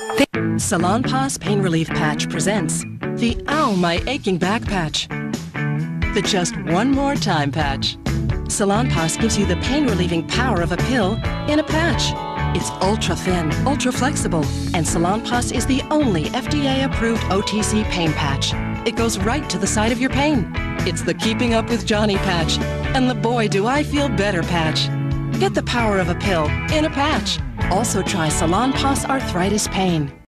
Salonpas Pain Relief Patch presents the Ow My Aching Back Patch. The Just One More Time Patch. Salonpas gives you the pain-relieving power of a pill in a patch. It's ultra-thin, ultra-flexible, and Salonpas is the only FDA-approved OTC pain patch. It goes right to the site of your pain. It's the Keeping Up with Johnny patch and the Boy Do I Feel Better patch. Get the power of a pill in a patch. Also try Salonpas Arthritis Pain.